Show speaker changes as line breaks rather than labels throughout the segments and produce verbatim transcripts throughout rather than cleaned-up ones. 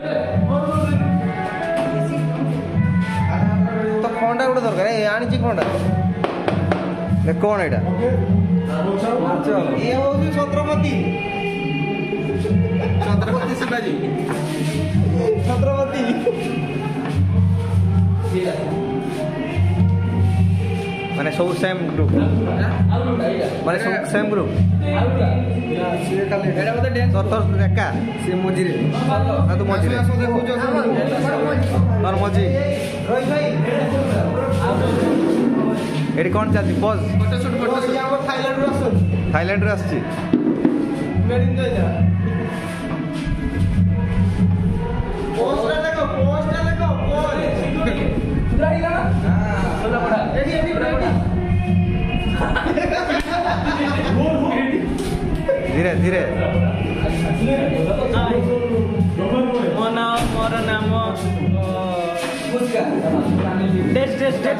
तो खंडा गोटे दरकार आनी खंडा कौन एटा ये हूँ छत्रपति छत्रपति शिवाजी छत्रपति माने सब सेम ग्रुप माने सब सेम ग्रुप एका सी मझी तू मझी और मझी ये कौन चलती बस थाईलैंड रे आसी धीरे धीरे
मो नाम मोर नाम टेस्ट टेस्ट टेस्ट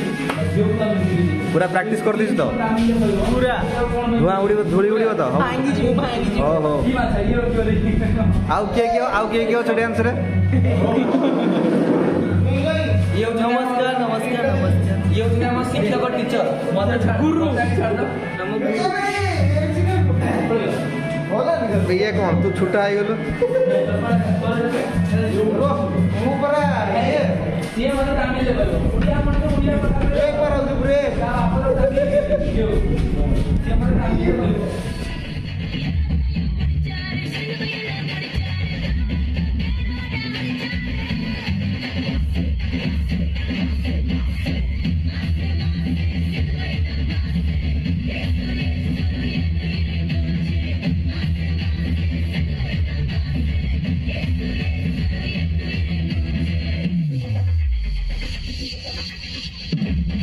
पूरा प्रैक्टिस कर दीस तो
पूरा
धुआं उड़ी धूली उड़ी तो
भांगी जी भांगी जी
ओहो आउ के के आउ के के छ डांस रे
नमस्कार नमस्कार नमस्कार ये नाम शिक्षक टीचर मदर गुरु
ये कौन तू छुट्टा आई गलो
ये मतलब कामी ले बोलो उड़िया मन को उड़िया ब्रेक करो तू ब्रेक आप लोग ये मतलब कामी ले बोलो
Thank you.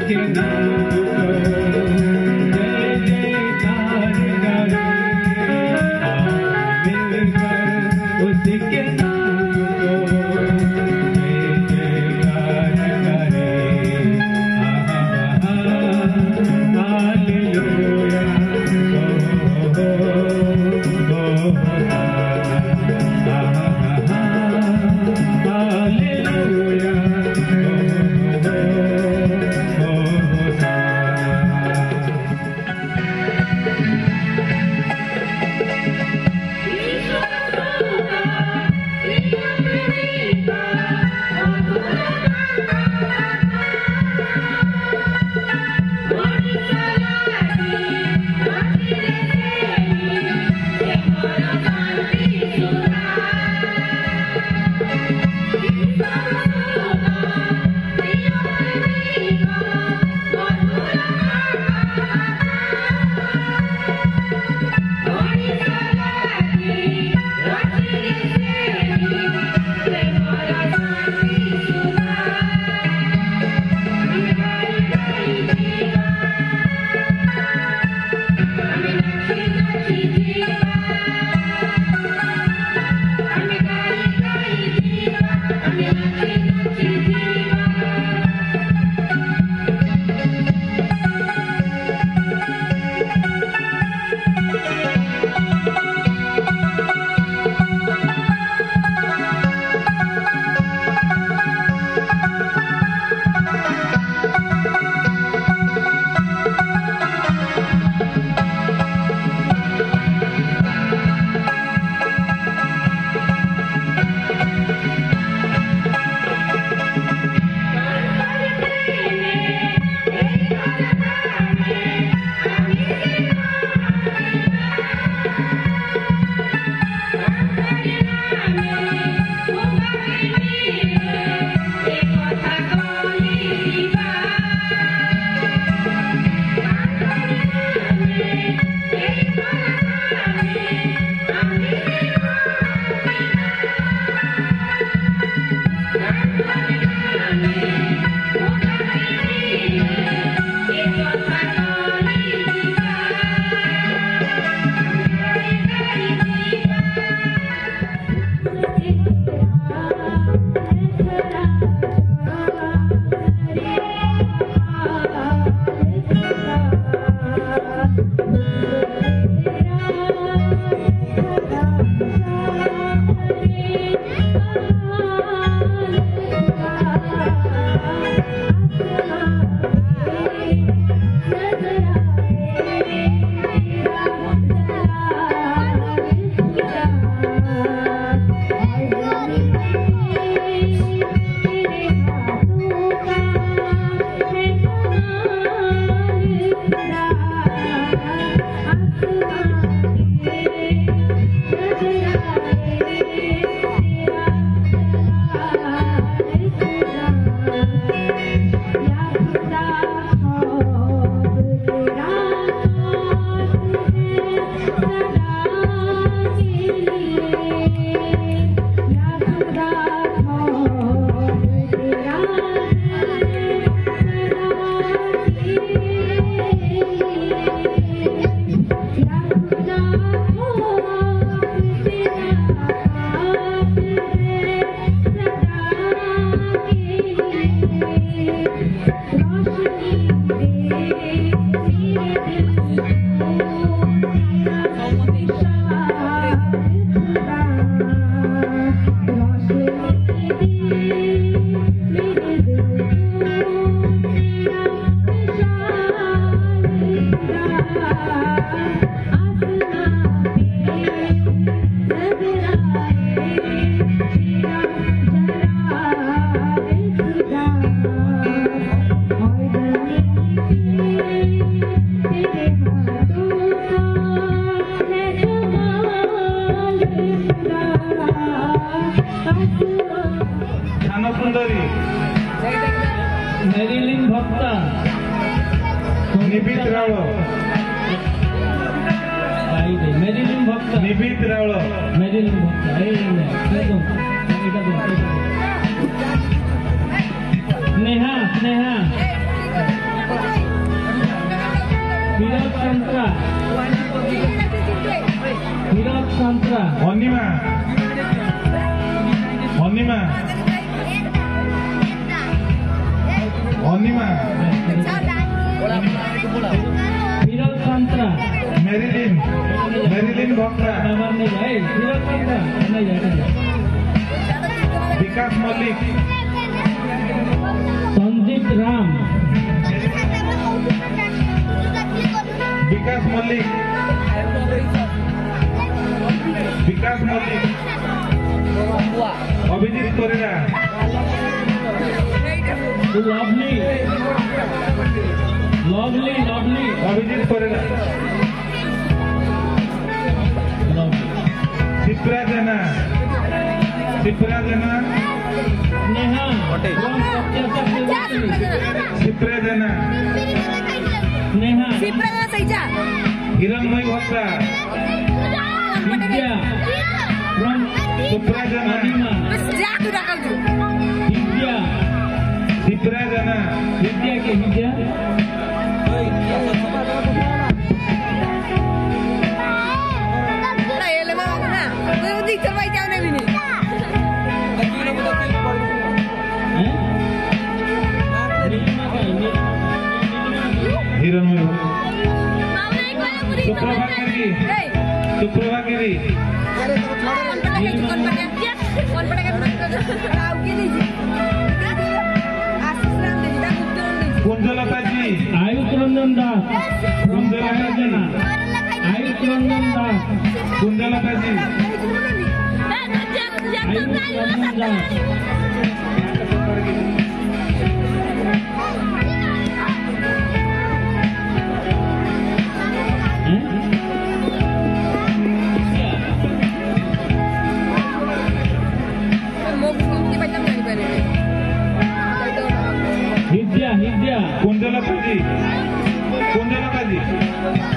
उसके नाम को जय जयकार करे, मिलकर उसके नाम को जय जयकार करे। हालेलुया
मेरिलिन भक्ता
निबित रावळ
मेरिलिन भक्ता
निबित Rawal
Marilyn Bhakta Sneha Sneha Santra. Hirat Santra.
Anima Anima Anima
Hirat Santra.
Marilyn Marilyn Bhakta
Babar ne jai. Hirat Santra. Ne jai.
Bikash Mallick
Sanjit Ram.
Bikash Mallick Bikash Mallick Abhijit Parira
Lovely. Lovely. Lovely.
Abhijit Parira
Lovely.
Shipra Jena Shipra জেনা
Neha. From Satyasat University.
Shipra জেনা
Neha.
Hiranmoy ভক্তা
Vidya. From
Shipra জেনা
Adima. Vidya.
Shipra জেনা
Vidya ke Vidya.
Hiranmoy সুপ্রভাগিরি সুপ্রভাগিরি কুঞ্জলতাজি
Ayush Ranjan Das. From Pakajana. Ayush Ranjan Das.
কুঞ্জলতাজি
Ayush Ranjan Das. Hidya, Hidya.
কুঞ্জলতাজি কুঞ্জলতাজি